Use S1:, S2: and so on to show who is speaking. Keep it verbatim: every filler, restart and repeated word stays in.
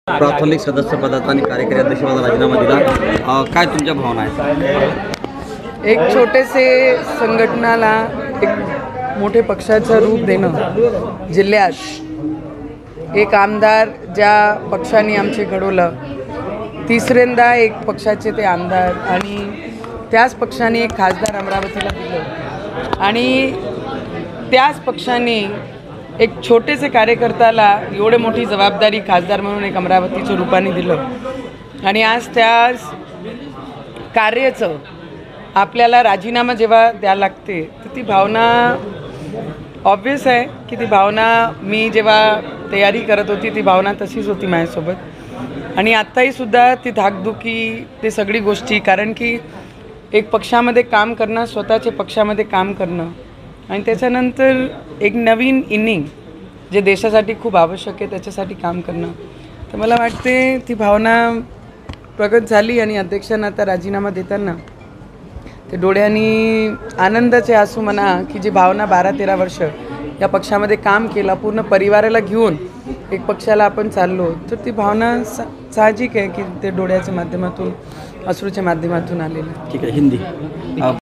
S1: प्राथमिक सदस्य पदाचा आणि कार्यकारी अध्यक्षपदाचा राजीनामा दिला, अ, काय तुमच्या भावना आहेत?
S2: एक छोटेसे संघटनाला एक मोठे पक्षाचं रूप देणं जिल्ह्यात, एक आमदार ज्या पक्षाने आमचे घडवलं, तिसऱ्यांदा एक पक्षाचे ते आमदार आणि त्याच पक्षाने एक खासदार अमरावतीला दिलं आणि त्याच पक्षाने एक छोटेसे कार्यकर्त्याला एवढे मोठी जबाबदारी खासदार म्हणून एक अमरावतीच्या रूपाने दिलं आणि आज त्या कार्याचं आपल्याला राजीनामा जेव्हा द्यायला लागते तर ती भावना ऑब्वियस आहे की ती भावना मी जेव्हा तयारी करत होती ती भावना तशीच होती माझ्यासोबत आणि आत्ताही सुद्धा ती धाकधुकी ते सगळी गोष्टी, कारण की एक पक्षामध्ये काम करणं, स्वतःच्या पक्षामध्ये काम करणं आणि त्याच्यानंतर एक नवीन इनिंग जे देशासाठी खूप आवश्यक आहे त्याच्यासाठी काम करणं, तर मला वाटते ती भावना प्रगट झाली आणि अध्यक्षांना आता राजीनामा देताना ते डोळ्यांनी आनंदाचे आसू म्हणा की जी भावना बारा तेरा वर्ष या पक्षामध्ये काम केला, पूर्ण परिवाराला घेऊन एक पक्षाला आपण चाललो, तर ती भावना सा साहजिक आहे की ते डोळ्याच्या माध्यमातून, अश्रूच्या माध्यमातून आलेली.
S1: ठीक आहे, हिंदी.